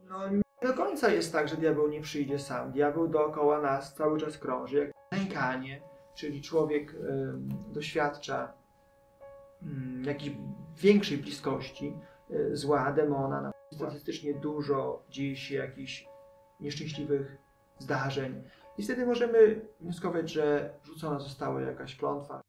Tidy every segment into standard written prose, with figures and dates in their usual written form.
No nie do końca jest tak, że diabeł nie przyjdzie sam. Diabeł dookoła nas cały czas krąży, jak nękanie, czyli człowiek doświadcza jakiejś większej bliskości zła, demona. Statystycznie dużo dzieje się jakichś nieszczęśliwych zdarzeń. I wtedy możemy wnioskować, że rzucona została jakaś klątwa.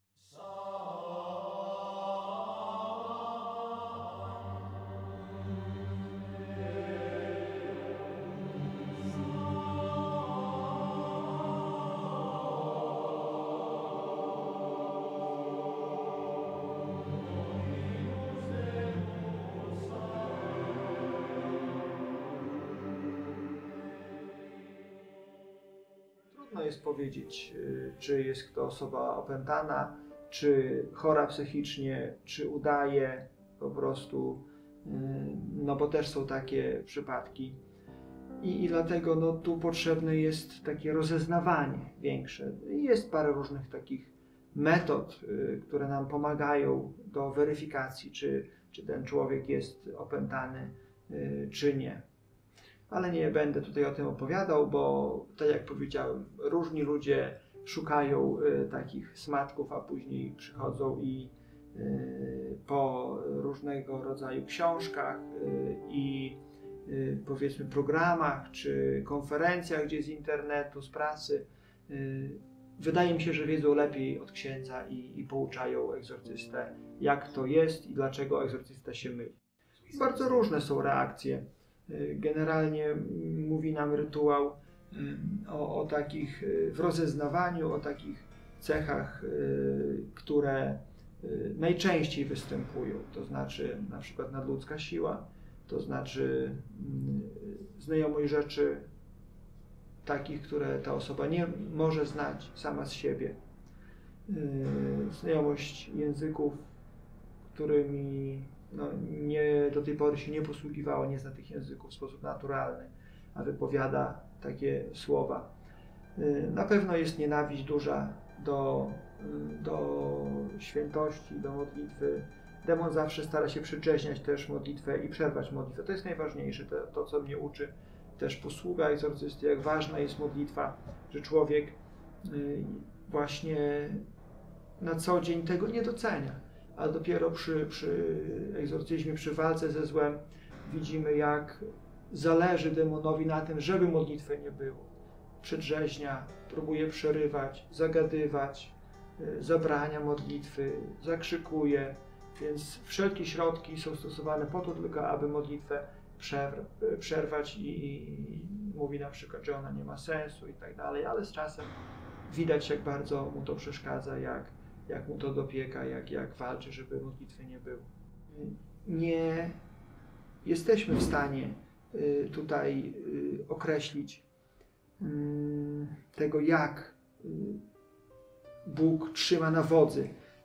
Trudno jest powiedzieć, czy jest to osoba opętana, czy chora psychicznie, czy udaje po prostu, no bo też są takie przypadki. I dlatego no, tu potrzebne jest takie rozeznawanie większe. Jest parę różnych takich metod, które nam pomagają do weryfikacji, czy ten człowiek jest opętany, czy nie. Ale nie będę tutaj o tym opowiadał, bo tak jak powiedziałem, różni ludzie szukają takich smaczków, a później przychodzą i po różnego rodzaju książkach i powiedzmy programach czy konferencjach gdzieś z internetu, z prasy, wydaje mi się, że wiedzą lepiej od księdza i pouczają egzorcystę, jak to jest i dlaczego egzorcysta się myli. Bardzo różne są reakcje. Generalnie mówi nam rytuał o takich w rozeznawaniu, o takich cechach, które najczęściej występują, to znaczy na przykład nadludzka siła, to znaczy znajomość rzeczy takich, które ta osoba nie może znać sama z siebie, znajomość języków, którymi do tej pory się nie posługiwała, nie zna tych języków w sposób naturalny, a wypowiada takie słowa. Na pewno jest nienawiść duża do świętości, do modlitwy. Demon zawsze stara się przydrzeźniać też modlitwę i przerwać modlitwę. To jest najważniejsze, to co mnie uczy też posługa egzorcysty, jak ważna jest modlitwa, że człowiek właśnie na co dzień tego nie docenia. Ale dopiero przy egzorcyzmie, przy walce ze złem widzimy, jak zależy demonowi na tym, żeby modlitwy nie było. Przedrzeźnia, próbuje przerywać, zagadywać, zabrania modlitwy, zakrzykuje, więc wszelkie środki są stosowane po to tylko, aby modlitwę przerwać i mówi na przykład, że ona nie ma sensu i tak dalej, ale z czasem widać, jak bardzo mu to przeszkadza, jak mu to dopieka, jak walczy, żeby modlitwy nie było. Nie jesteśmy w stanie tutaj określić tego, jak Bóg trzyma na wodzy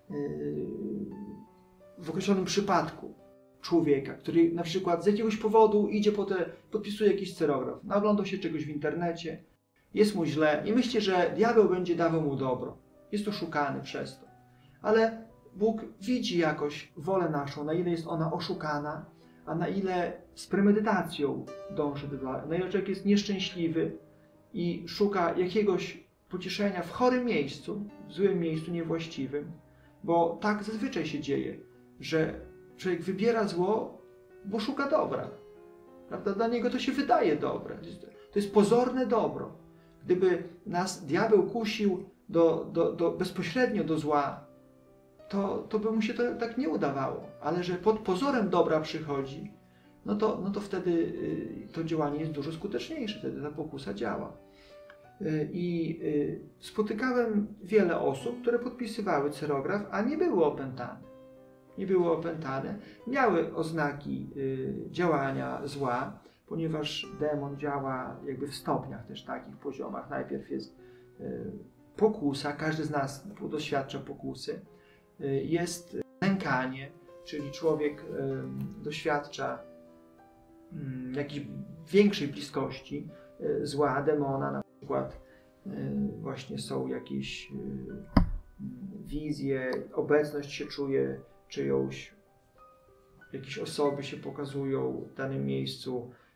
w określonym przypadku człowieka, który na przykład z jakiegoś powodu idzie podpisuje jakiś cerograf, nagląda się czegoś w internecie, jest mu źle i myśli, że diabeł będzie dawał mu dobro. Jest oszukany przez to. Ale Bóg widzi jakoś wolę naszą, na ile jest ona oszukana, a na ile z premedytacją dąży do dobra, na ile człowiek jest nieszczęśliwy i szuka jakiegoś pocieszenia w chorym miejscu, w złym miejscu, niewłaściwym, bo tak zazwyczaj się dzieje, że człowiek wybiera zło, bo szuka dobra. Prawda? Dla niego to się wydaje dobre. To jest pozorne dobro. Gdyby nas diabeł kusił bezpośrednio do zła, to by mu się to tak nie udawało. Ale że pod pozorem dobra przychodzi, no to wtedy to działanie jest dużo skuteczniejsze. Wtedy ta pokusa działa. I spotykałem wiele osób, które podpisywały cerograf, a nie były opętane. Nie były opętane, miały oznaki działania zła, ponieważ demon działa jakby w stopniach też takich poziomach. Najpierw jest pokusa, każdy z nas doświadcza pokusy. Jest nękanie, czyli człowiek doświadcza jakiejś większej bliskości zła, demona, na przykład właśnie są jakieś wizje, obecność się czuje czyjąś, jakieś osoby się pokazują w danym miejscu,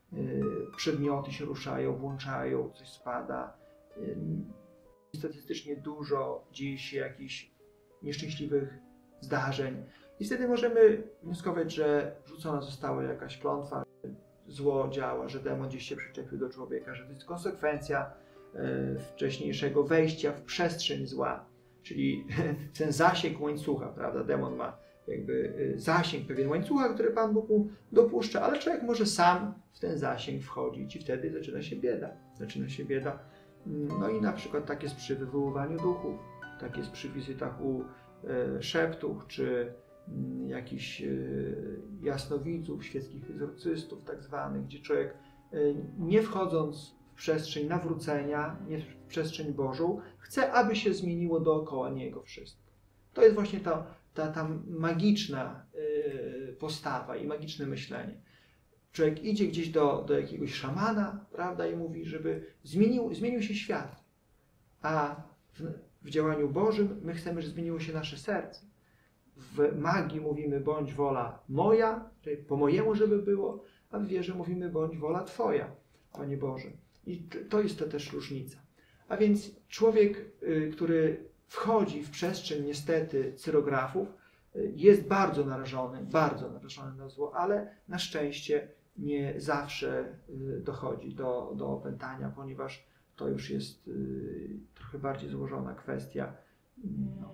przedmioty się ruszają, włączają, coś spada. Statystycznie dużo dzieje się jakichś nieszczęśliwych zdarzeń i wtedy możemy wnioskować, że rzucona została jakaś klątwa, że zło działa, że demon gdzieś się przyczepił do człowieka, że to jest konsekwencja wcześniejszego wejścia w przestrzeń zła, czyli ten zasięg łańcucha, prawda? Demon ma jakby zasięg pewien łańcucha, który Pan Bóg mu dopuszcza, ale człowiek może sam w ten zasięg wchodzić i wtedy zaczyna się bieda. Zaczyna się bieda. No i na przykład tak jest przy wywoływaniu duchów, tak jest przy wizytach u szeptuch, czy jakichś jasnowidzów, świeckich egzorcystów tak zwanych, gdzie człowiek nie wchodząc w przestrzeń nawrócenia, nie w przestrzeń Bożą, chce, aby się zmieniło dookoła niego wszystko. To jest właśnie ta magiczna postawa i magiczne myślenie. Człowiek idzie gdzieś do jakiegoś szamana, prawda, i mówi, żeby zmienił się świat. A w działaniu Bożym my chcemy, żeby zmieniło się nasze serce. W magii mówimy, bądź wola moja, czyli po mojemu, żeby było, a w wierze mówimy, bądź wola Twoja, Panie Boże. I to jest to też różnica. A więc człowiek, który wchodzi w przestrzeń niestety cyrografów, jest bardzo narażony na zło, ale na szczęście nie zawsze dochodzi do opętania, ponieważ to już jest trochę bardziej złożona kwestia. No.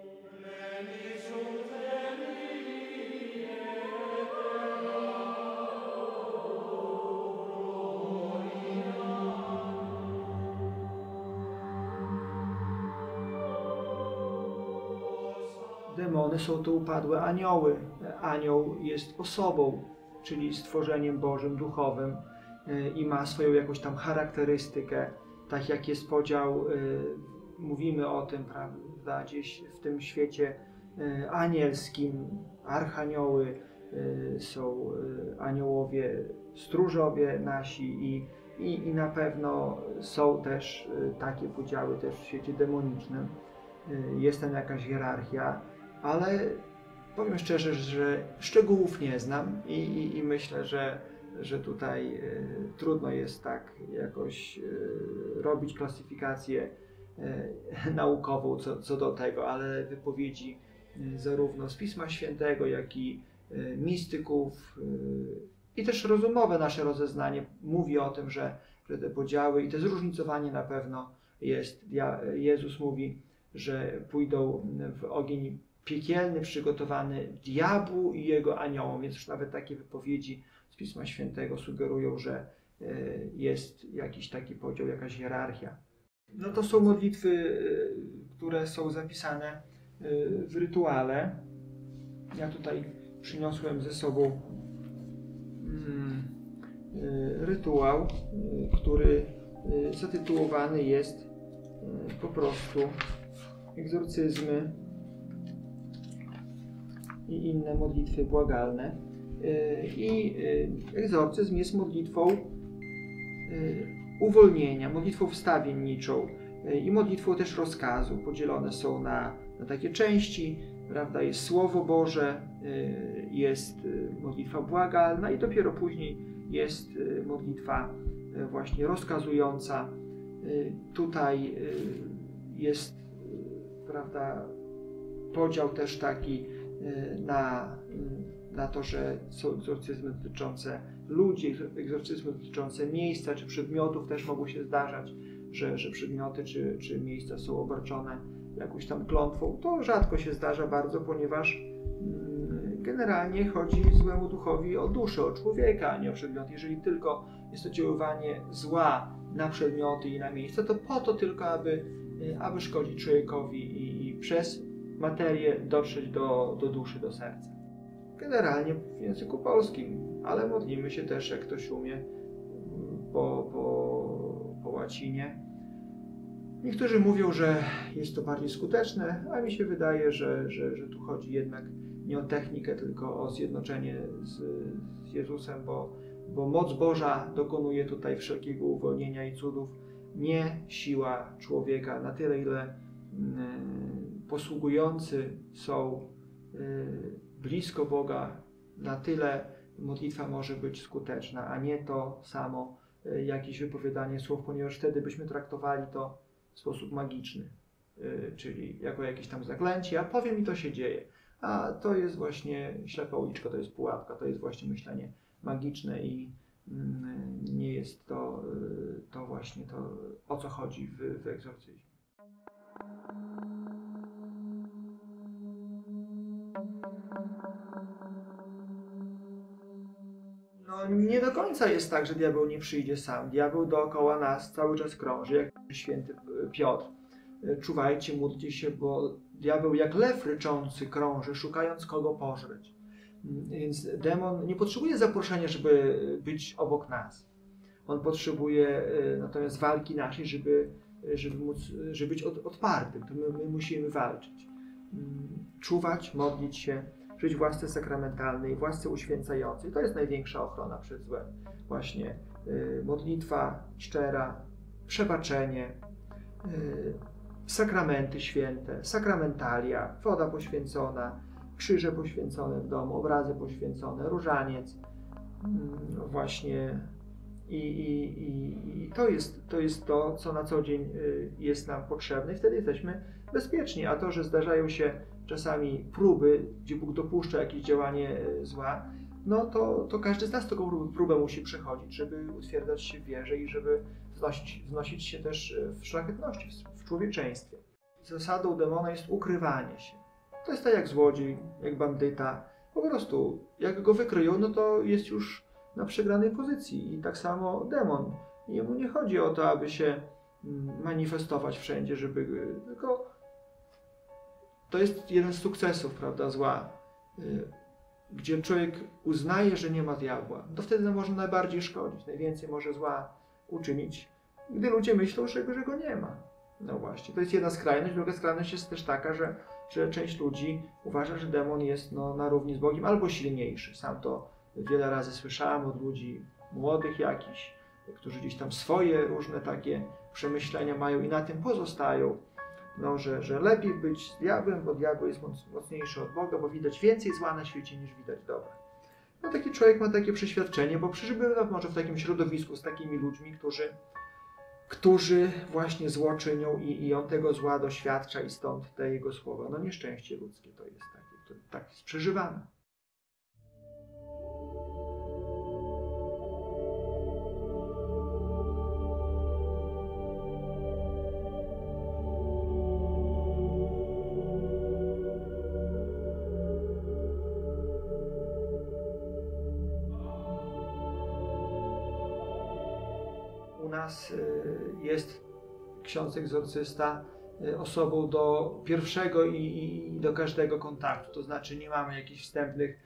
Demony są to upadłe anioły. Anioł jest osobą, czyli stworzeniem Bożym, duchowym i ma swoją jakąś tam charakterystykę, tak jak jest podział, mówimy o tym, prawda, gdzieś w tym świecie anielskim, archanioły, są aniołowie, stróżowie nasi i na pewno są też takie podziały też w świecie demonicznym. Jest tam jakaś hierarchia, ale powiem szczerze, że szczegółów nie znam i myślę, że tutaj trudno jest tak jakoś robić klasyfikację naukową co do tego, ale wypowiedzi zarówno z Pisma Świętego, jak i mistyków i też rozumowe nasze rozeznanie mówi o tym, że te podziały i to zróżnicowanie na pewno jest. Jezus mówi, że pójdą w ogień piekielny przygotowany diabłu i jego aniołom, więc już nawet takie wypowiedzi z Pisma Świętego sugerują, że jest jakiś taki podział, jakaś hierarchia. No to są modlitwy, które są zapisane w rytuale. Ja tutaj przyniosłem ze sobą rytuał, który zatytułowany jest po prostu egzorcyzmy i inne modlitwy błagalne. I egzorcyzm jest modlitwą uwolnienia, modlitwą wstawienniczą i modlitwą też rozkazu. Podzielone są na takie części, prawda? Jest Słowo Boże, jest modlitwa błagalna i dopiero później jest modlitwa właśnie rozkazująca. Tutaj jest, prawda, podział też taki na to, że są egzorcyzmy dotyczące ludzi, egzorcyzmy dotyczące miejsca czy przedmiotów. Też mogło się zdarzać, że przedmioty czy miejsca są obarczone jakąś tam klątwą. To rzadko się zdarza bardzo, ponieważ generalnie chodzi złemu duchowi o duszę, o człowieka, a nie o przedmioty. Jeżeli tylko jest to oddziaływanie zła na przedmioty i na miejsca, to po to tylko, aby szkodzić człowiekowi i przez materię dotrzeć do duszy, do serca. Generalnie w języku polskim, ale modlimy się też, jak ktoś umie, po łacinie. Niektórzy mówią, że jest to bardziej skuteczne, a mi się wydaje, że tu chodzi jednak nie o technikę, tylko o zjednoczenie z Jezusem, bo moc Boża dokonuje tutaj wszelkiego uwolnienia i cudów, nie siła człowieka. Na tyle, ile posługujący są blisko Boga, na tyle modlitwa może być skuteczna, a nie to samo jakieś wypowiadanie słów, ponieważ wtedy byśmy traktowali to w sposób magiczny, czyli jako jakieś tam zaklęcie, a powiem i to się dzieje. A to jest właśnie ślepa uliczka, to jest pułapka, to jest właśnie myślenie magiczne i nie jest to właśnie to, o co chodzi w egzorcyzmie. No, nie do końca jest tak, że diabeł nie przyjdzie sam. Diabeł dookoła nas cały czas krąży, jak święty Piotr. Czuwajcie, módlcie się, bo diabeł jak lew ryczący krąży, szukając kogo pożreć. Więc demon nie potrzebuje zaproszenia, żeby być obok nas. On potrzebuje natomiast walki naszej, żeby być odpartym. To my musimy walczyć. Czuwać, modlić się, żyć w łasce sakramentalnej, w łasce uświęcającej. To jest największa ochrona przed złem. Właśnie modlitwa szczera, przebaczenie, sakramenty święte, sakramentalia, woda poświęcona, krzyże poświęcone w domu, obrazy poświęcone, różaniec. Właśnie i to jest to, co na co dzień jest nam potrzebne i wtedy jesteśmy bezpieczni. A to, że zdarzają się czasami próby, gdzie Bóg dopuszcza jakieś działanie zła, no to każdy z nas taką próbę musi przechodzić, żeby utwierdzać się w wierze i żeby wznosić się też w szlachetności, w człowieczeństwie. Zasadą demona jest ukrywanie się. To jest tak jak złodziej, jak bandyta. Po prostu jak go wykryją, no to jest już na przegranej pozycji. I tak samo demon. Jemu nie chodzi o to, aby się manifestować wszędzie, tylko to jest jeden z sukcesów, prawda, zła. Gdzie człowiek uznaje, że nie ma diabła, to wtedy może najbardziej szkodzić, najwięcej może zła uczynić, gdy ludzie myślą, że go nie ma. No właśnie, to jest jedna skrajność. Druga skrajność jest też taka, że część ludzi uważa, że demon jest na równi z Bogiem albo silniejszy. Sam to wiele razy słyszałem od ludzi młodych jakichś, którzy gdzieś tam swoje różne takie przemyślenia mają i na tym pozostają. No, że lepiej być z diabłem, bo diabeł jest mocniejszy od Boga, bo widać więcej zła na świecie niż widać dobra. No taki człowiek ma takie przeświadczenie, bo przeżywa może w takim środowisku z takimi ludźmi, którzy właśnie zło czynią i on tego zła doświadcza i stąd te jego słowa. No nieszczęście ludzkie to jest takie, tak jest przeżywane. U nas jest ksiądz egzorcysta osobą do pierwszego i do każdego kontaktu. To znaczy nie mamy jakichś wstępnych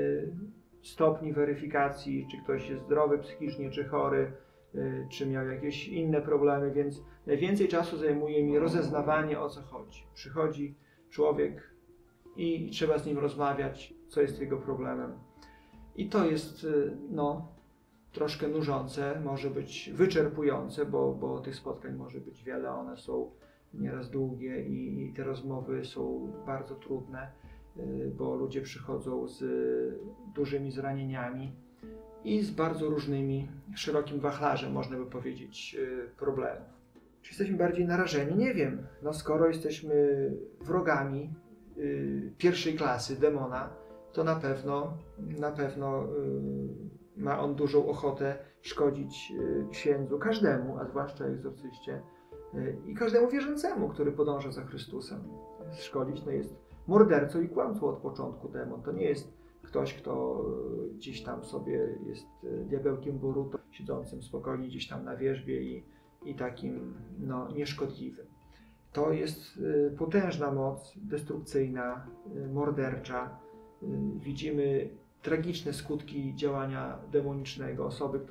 stopni weryfikacji, czy ktoś jest zdrowy psychicznie, czy chory, czy miał jakieś inne problemy, więc najwięcej czasu zajmuje mi rozeznawanie, o co chodzi. Przychodzi człowiek i trzeba z nim rozmawiać, co jest jego problemem. I to jest troszkę nużące, może być wyczerpujące, bo tych spotkań może być wiele, one są nieraz długie i te rozmowy są bardzo trudne, bo ludzie przychodzą z dużymi zranieniami i z bardzo różnymi, szerokim wachlarzem, można by powiedzieć, problemów. Czy jesteśmy bardziej narażeni? Nie wiem. No skoro jesteśmy wrogami pierwszej klasy demona, to na pewno ma on dużą ochotę szkodzić księdzu, każdemu, a zwłaszcza egzorcyście i każdemu wierzącemu, który podąża za Chrystusem. Szkodzić to jest mordercą i kłamcą od początku demon. To nie jest ktoś, kto gdzieś tam sobie jest diabełkiem Boruto, siedzącym spokojnie gdzieś tam na wierzbie i takim nieszkodliwym. To jest potężna moc, destrukcyjna, mordercza. Widzimy tragiczne skutki działania demonicznego. Osoby,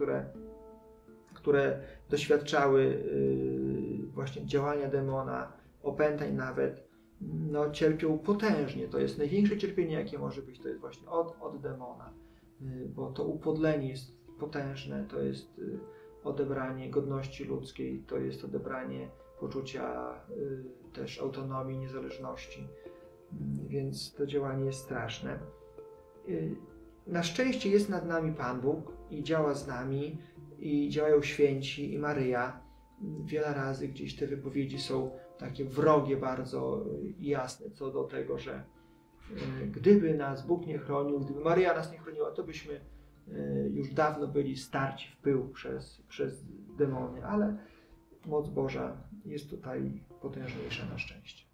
które doświadczały właśnie działania demona, opętań nawet, cierpią potężnie. To jest największe cierpienie, jakie może być, to jest właśnie od demona, bo to upodlenie jest potężne, to jest odebranie godności ludzkiej, to jest odebranie poczucia też autonomii, niezależności, więc to działanie jest straszne. na szczęście jest nad nami Pan Bóg i działa z nami, i działają święci, i Maryja. Wiele razy gdzieś te wypowiedzi są takie wrogie bardzo i jasne co do tego, że gdyby nas Bóg nie chronił, gdyby Maryja nas nie chroniła, to byśmy już dawno byli starci w pył przez demony, ale moc Boża jest tutaj potężniejsza na szczęście.